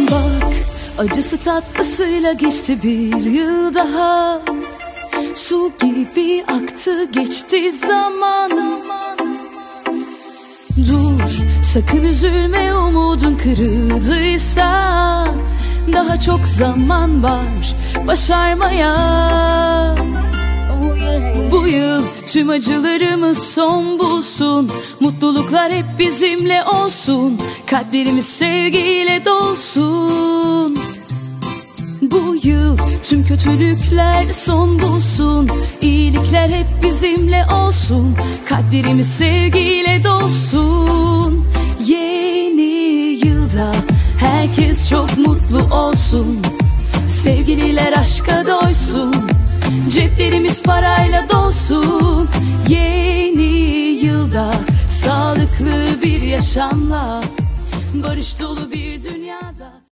Bak, acısı tatlısıyla geçti bir yıl daha. Su gibi aktı geçti zaman. Dur, sakın üzülme, umudun kırıldıysa daha çok zaman var başarmaya. Bu yıl tüm acılarımız son bulsun, mutluluklar hep bizimle olsun, kalplerimiz sevgiyle dolsun. Bu yıl tüm kötülükler son bulsun, iyilikler hep bizimle olsun, kalplerimiz sevgiyle dolsun. Yeni yılda herkes çok mutlu olsun, sevgililer aşka doysun, ceplerimiz parayla dolsun. Yeni yılda sağlıklı bir yaşamla, barış dolu bir dünyada.